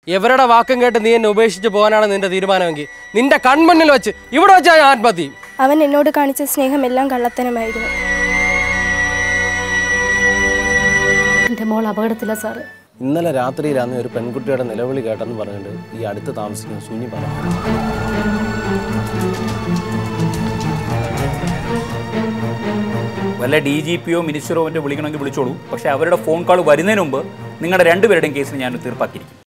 ഇവരുടെ വാക്കും കേട്ട് നീ എന്നെ ഉപേക്ഷിച്ച് പോകാനാണ് നിന്റെ തീരുമാനമെങ്കിൽ നിന്റെ കൺമുന്നിൽ വെച്ച് ഇവിടെ വെച്ചാൽ ഞാൻ ആത്മഹത്യ. അവൻ എന്നോട് കാണിച്ച സ്നേഹം എല്ലാം കള്ളത്തനമായിരുന്നു. എൻ്റെ മോൾ അപകടത്തില്ല സാറ്. ഇന്നലെ രാത്രിയിലാണ് ഒരു പെൺകുട്ടിയുടെ നിലവിളി കേട്ടെന്ന് പറഞ്ഞിട്ട് ഈ അടുത്ത് താമസിക്കുന്ന സുനി പറഞ്ഞു. വല്ല DGPയോ മിനിസ്റ്ററോ വിളിക്കണമെങ്കിൽ വിളിച്ചോളൂ. പക്ഷേ അവരുടെ ഫോൺ കോൾ വരുന്നതിന് മുമ്പ് നിങ്ങളുടെ രണ്ടുപേരുടെയും കേസിന് ഞാൻ തീർപ്പാക്കിയിരിക്കും.